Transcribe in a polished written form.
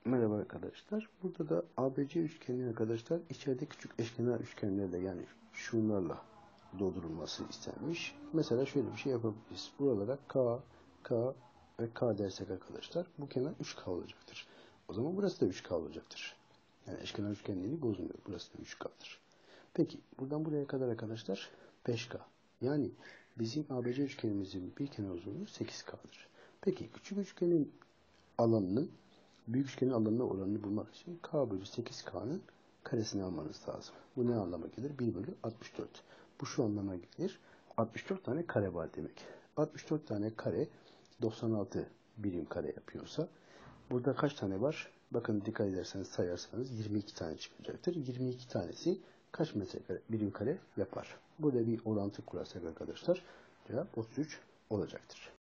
Merhaba arkadaşlar. Burada da ABC üçgeni arkadaşlar içeride küçük eşkenar üçgenlerle yani şunlarla doldurulması istenmiş. Mesela şöyle bir şey yapabiliriz. Buralara K ve K dersek arkadaşlar bu kenar 3K olacaktır. O zaman burası da 3K olacaktır. Yani eşkenar üçgenliğini bozmuyor. Burası da 3K'dır. Peki buradan buraya kadar arkadaşlar 5K. Yani bizim ABC üçgenimizin bir kenar uzunluğu 8K'dır. Peki küçük üçgenin alanının büyük üçgenin alanına oranını bulmak için K bölü 8K'nın karesini almanız lazım. Bu ne anlama gelir? 1 bölü 64. Bu şu anlama gelir. 64 tane kare var demek. 64 tane kare 96 birim kare yapıyorsa burada kaç tane var? Bakın dikkat ederseniz sayarsanız 22 tane çıkacaktır. 22 tanesi kaç metrekare birim kare yapar? Burada bir orantı kurarsak arkadaşlar cevap 33 olacaktır.